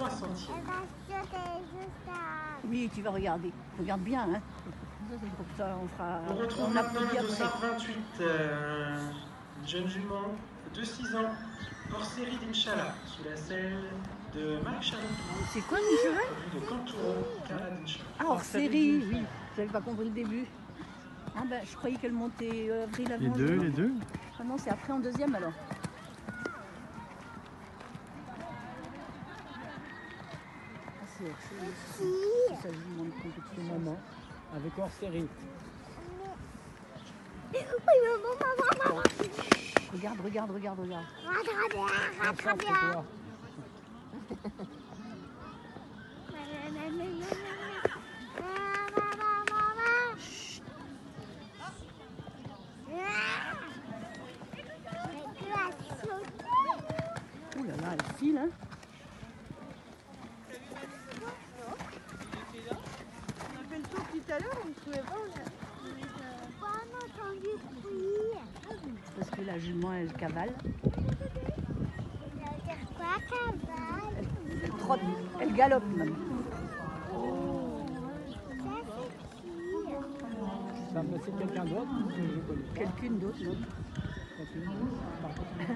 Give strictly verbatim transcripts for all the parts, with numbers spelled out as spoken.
trois centimes. Oui, tu vas regarder. Regarde bien, hein. Comme ça, on fera. On retrouve On maintenant applaudit le dossard après. vingt-huit, euh, une jeune jument de six ans, hors série d'Inch'Allah, sous la selle de Marc Charlotte. C'est quoi le cheval? Produit de Canturo, Cara d'Inch'Allah. Ah, hors série, oui. J'avais pas compris le début. Ah ben, je croyais qu'elle montait euh, avril avant. Les deux, les deux. Ah non, c'est après en deuxième alors. Ah, c'est hors série. C'est ça, je vous demande compétition. Maman, avec hors série. Regarde, regarde, regarde, regarde. Concentre-toi. Ouh là là, elle file, hein. On a fait le tour tout à l'heure, on ne trouvait pas. Pas entendu bruit. Parce que la jument, elle cavale. Ça veut dire quoi, cavale? Elle trotte, elle galope même. Ça, c'est qui? Ça, c'est quelqu'un d'autre que je connais pas. Quelqu'une d'autre, non? Quelqu'un d'autre.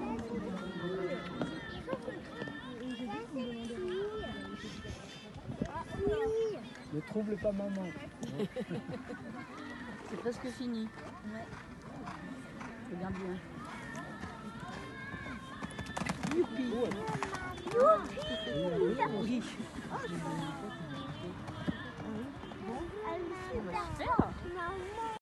Ne trouble pas maman. C'est presque fini. Ouais. Regarde bien. Youpi! Oui. Elle est super.